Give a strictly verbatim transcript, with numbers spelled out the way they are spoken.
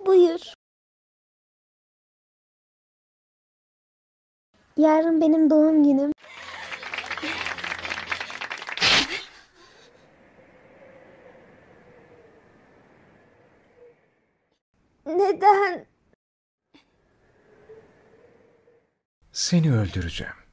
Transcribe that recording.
Buyur. Yarın benim doğum günüm. Neden? Seni öldüreceğim.